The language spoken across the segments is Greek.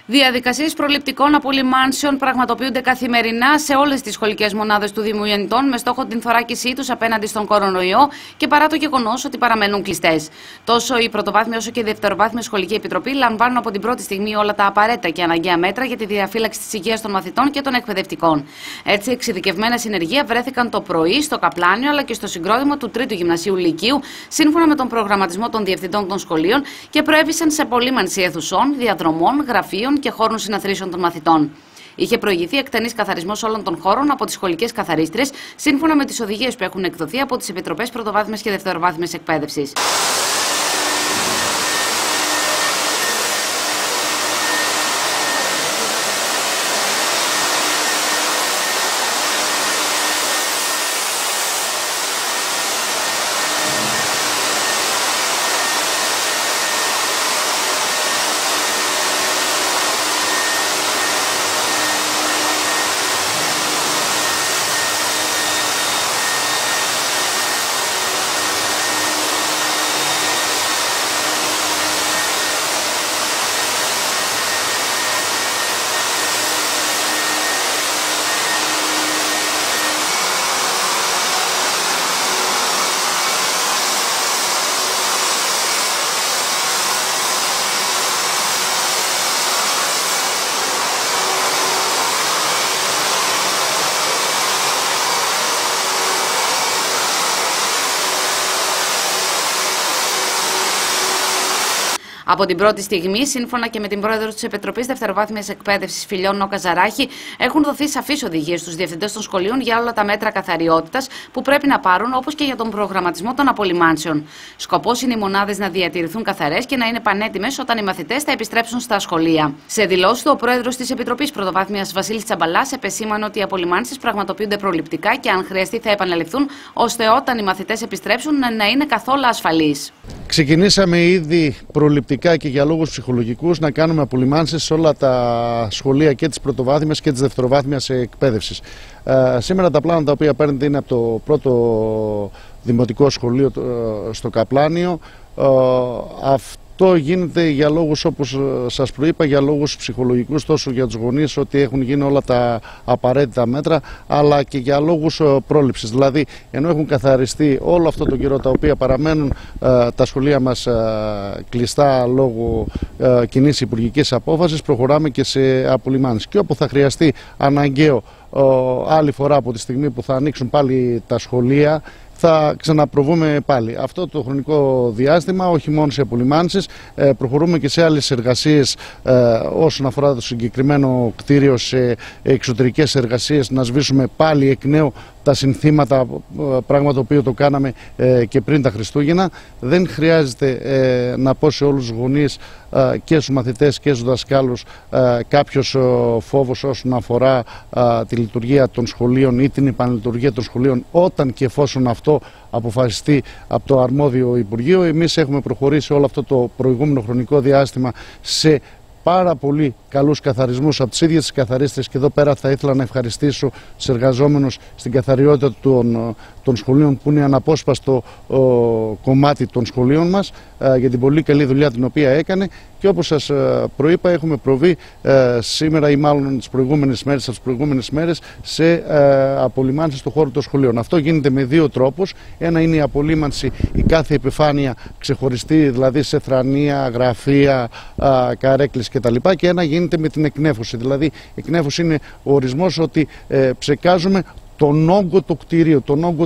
Διαδικασίες προληπτικών απολυμάνσεων πραγματοποιούνται καθημερινά σε όλες τις σχολικές μονάδες του Δήμου Ιωνιτών με στόχο την θωράκισή τους απέναντι στον κορονοϊό και παρά το γεγονός ότι παραμένουν κλειστές. Τόσο η πρωτοβάθμια όσο και η δευτεροβάθμια σχολική επιτροπή λαμβάνουν από την πρώτη στιγμή όλα τα απαραίτητα και αναγκαία μέτρα για τη διαφύλαξη της υγείας των μαθητών και των εκπαιδευτικών. Έτσι, εξειδικευμένα συνεργεία βρέθηκαν το πρωί στο Καπλάνιο αλλά και στο συγκρότημα του 3ου Γυμνασίου Λυκείου, σύμφωνα με τον προγραμματισμό των διευθυντών των σχολείων, και προέβησαν σε απολύμανση αιθουσών, διαδρομών, γραφείων και χώρων συναθρήσεων των μαθητών. Είχε προηγηθεί εκτενής καθαρισμός όλων των χώρων από τις σχολικές καθαρίστρες, σύμφωνα με τις οδηγίες που έχουν εκδοθεί από τις Επιτροπές Πρωτοβάθμιας και Δευτεροβάθμιας Εκπαίδευσης. Από την πρώτη στιγμή, σύμφωνα και με την πρόεδρο της Επιτροπής Δευτεροβάθμιας Εκπαίδευσης Φιλιών Καζαράχη, έχουν δοθεί σαφείς οδηγίες στους διευθυντές των σχολείων για όλα τα μέτρα καθαριότητας που πρέπει να πάρουν, όπως και για τον προγραμματισμό των απολυμάνσεων. Σκοπός είναι οι μονάδες να διατηρηθούν καθαρές και να είναι πανέτοιμες όταν οι μαθητές θα επιστρέψουν στα σχολεία. Σε δηλώσεις του, ο πρόεδρος της Επιτροπής Πρωτοβάθμιας Βασίλης Τσαμπαλάς επεσήμανε ότι οι απολυμάνσεις πραγματοποιούνται προληπτικά και αν χρειαστεί θα επαναληφθούν, ώστε όταν οι μαθητές επιστρέψουν να είναι καθόλου ασφαλείς. Ξεκινήσαμε ήδη προληπτικά και για λόγους ψυχολογικούς να κάνουμε απολυμάνσεις σε όλα τα σχολεία και της πρωτοβάθμιας και της δευτεροβάθμιας εκπαίδευσης. Σήμερα τα πλάνα τα οποία παίρνετε είναι από το πρώτο δημοτικό σχολείο στο Καπλάνιο. Αυτό γίνεται για λόγους, όπως σας προείπα, για λόγους ψυχολογικούς, τόσο για τους γονείς ότι έχουν γίνει όλα τα απαραίτητα μέτρα, αλλά και για λόγους πρόληψης. Δηλαδή, ενώ έχουν καθαριστεί όλο αυτό το καιρό, τα οποία παραμένουν τα σχολεία μας κλειστά λόγω κοινής υπουργικής απόφασης, προχωράμε και σε απολυμάνσεις. Και όπου θα χρειαστεί αναγκαίο άλλη φορά από τη στιγμή που θα ανοίξουν πάλι τα σχολεία, θα ξαναπροβούμε πάλι. Αυτό το χρονικό διάστημα, όχι μόνο σε απολυμάνσεις, προχωρούμε και σε άλλες εργασίες όσον αφορά το συγκεκριμένο κτίριο, σε εξωτερικές εργασίες, να σβήσουμε πάλι εκ νέου τα συνθήματα, πράγμα το οποίο το κάναμε και πριν τα Χριστούγεννα. Δεν χρειάζεται να πω σε όλους τους γονείς και στους μαθητές και στους δασκάλους κάποιος φόβος όσον αφορά τη λειτουργία των σχολείων ή την επαναλειτουργία των σχολείων, όταν και εφόσον αυτό αποφασιστεί από το αρμόδιο Υπουργείο. Εμείς έχουμε προχωρήσει όλο αυτό το προηγούμενο χρονικό διάστημα σε πάρα πολύ καλούς καθαρισμούς από τις ίδιες τις καθαρίστρες, και εδώ πέρα θα ήθελα να ευχαριστήσω τους εργαζόμενους στην καθαριότητα των σχολείων, που είναι αναπόσπαστο κομμάτι των σχολείων μας, για την πολύ καλή δουλειά την οποία έκανε. Και όπως σας προείπα, έχουμε προβεί σήμερα ή μάλλον τις προηγούμενες μέρες σε απολυμάνσεις στον χώρο των σχολείων. Αυτό γίνεται με δύο τρόπους. Ένα είναι η απολύμανση, η κάθε επιφάνεια ξεχωριστή, δηλαδή σε θρανία, γραφεία, καρέκλες κτλ. Και ένα γίνεται με την εκνέφωση. Δηλαδή, εκνέφωση είναι ο ορισμός ότι ψεκάζουμε τον όγκο του κτηρίου, τον όγκο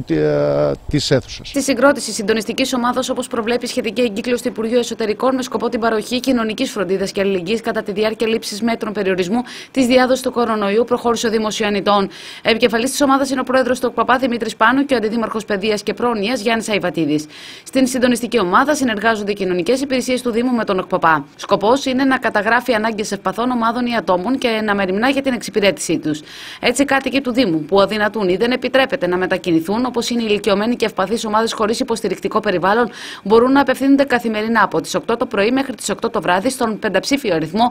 της αίθουσας. Στη συγκρότηση συντονιστικής ομάδας, όπως προβλέπει η σχετική εγκύκλωση του Υπουργείου Εσωτερικών, με σκοπό την παροχή κοινωνικής φροντίδας και αλληλεγγύης κατά τη διάρκεια λήψης μέτρων περιορισμού της διάδοσης του κορονοϊού, προχώρησε ο Δήμος Ιωνιτών. Επικεφαλής της ομάδας είναι ο πρόεδρος του ΟΚΠΑ Δημήτρης Πάνου και ο αντιδήμαρχος Παιδείας και Πρόνοιας Γιάννης Αϊβατίδης. Στην συντονιστική ομάδα συνεργάζονται οι κοινωνικές υπηρεσίες του Δήμου με τον ΟΚΠΑ. Σκοπός είναι να καταγράφει ανάγκες ευπαθών ομάδων ή ατόμων και να μεριμνά για την εξυπηρέτησή τους. Έτσι, κάτοικοι του Δήμου που αδυνατούν ή δεν επιτρέπεται να μετακινηθούν, όπως είναι οι ηλικιωμένοι και ευπαθείς ομάδες χωρίς υποστηρικτικό περιβάλλον, μπορούν να απευθύνονται καθημερινά από τις 8 το πρωί μέχρι τις 8 το βράδυ στον πενταψήφιο αριθμό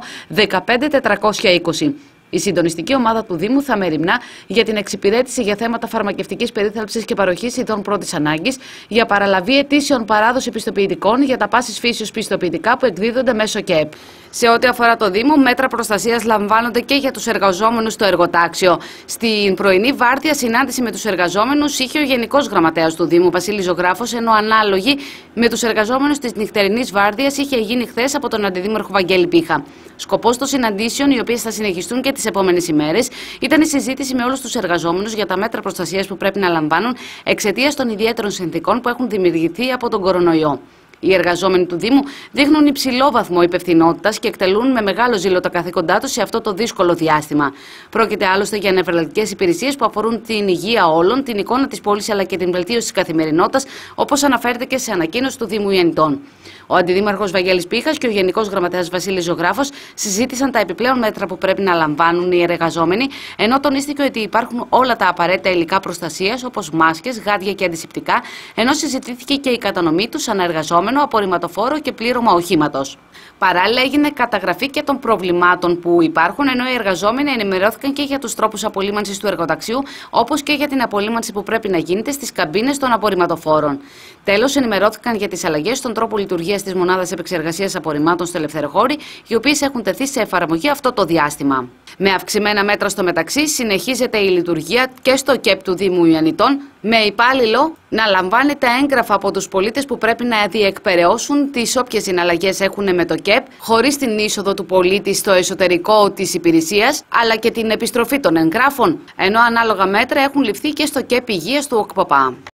15420. Η συντονιστική ομάδα του Δήμου θα μεριμνά για την εξυπηρέτηση για θέματα φαρμακευτικής περίθαλψης και παροχής ειδών πρώτης ανάγκης, για παραλαβή αιτήσεων παράδοση πιστοποιητικών για τα πάσης φύσεως πιστοποιητικά που εκδίδονται μέσω ΚΕΠ. Σε ό,τι αφορά το Δήμο, μέτρα προστασίας λαμβάνονται και για τους εργαζόμενους στο εργοτάξιο. Στην πρωινή βάρδια συνάντηση με τους εργαζόμενους είχε ο Γενικός Γραμματέας του Δήμου, Βασίλης Ζωγράφος, ενώ ανάλογη με τους εργαζόμενους της νυχτερινής βάρδιας είχε γίνει χθες από τον Αντιδήμαρχο Βαγγέλη Πίχα. Σκοπός των συναντήσεων, οι οποίες θα συνεχιστούν και τις επόμενες ημέρες, ήταν η συζήτηση με όλους τους εργαζόμενους για τα μέτρα προστασίας που πρέπει να λαμβάνουν εξαιτίας των ιδιαίτερων συνθηκών που έχουν δημιουργηθεί από τον κορονοϊό. Οι εργαζόμενοι του Δήμου δείχνουν υψηλό βαθμό υπευθυνότητας και εκτελούν με μεγάλο ζήλο τα καθήκοντά τους σε αυτό το δύσκολο διάστημα. Πρόκειται άλλωστε για νευραλγικές υπηρεσίες που αφορούν την υγεία όλων, την εικόνα της πόλης αλλά και την βελτίωση της καθημερινότητας, όπως αναφέρεται και σε ανακοίνωση του Δήμου Ιαννητών. Ο Αντιδήμαρχος Βαγγέλης Πίχας και ο Γενικός Γραμματέας Βασίλης Ζωγράφος συζήτησαν τα επιπλέον μέτρα που πρέπει να λαμβάνουν οι εργαζόμενοι, ενώ τονίστηκε ότι υπάρχουν όλα τα απαραίτητα υλικά προστασίας, όπως μάσκες, γάντια και αντισηπτικά, ενώ συζητήθηκε και η κατανομή τους ανά εργαζόμενο, απορριμματοφόρο και πλήρωμα οχήματος. Παράλληλα, έγινε καταγραφή και των προβλημάτων που υπάρχουν, ενώ οι εργαζόμενοι ενημερώθηκαν και για τους τρόπους απολύμανσης του εργοταξιού, όπως και για την απολύμανση που πρέπει να γίνεται στις καμπίνες των απορριμματοφόρων. Τέλος, ενημερώθηκαν για τις αλλαγές στον τρόπο λειτουργίας της Μονάδας Επεξεργασίας Απορριμμάτων στο Ελευθεροχώρι, οι οποίες έχουν τεθεί σε εφαρμογή αυτό το διάστημα. Με αυξημένα μέτρα στο μεταξύ, συνεχίζεται η λειτουργία και στο ΚΕΠ του Δήμου Ιαννητών, με υπάλληλο να λαμβάνει τα έγγραφα από τους πολίτες που πρέπει να διεκπεραιώσουν τις όποιες συναλλαγές έχουν με το ΚΕΠ, χωρίς την είσοδο του πολίτη στο εσωτερικό της υπηρεσίας, αλλά και την επιστροφή των εγγράφων, ενώ ανάλογα μέτρα έχουν ληφθεί και στο ΚΕΠ Υγείας του ΟΚΠΟΠΑ.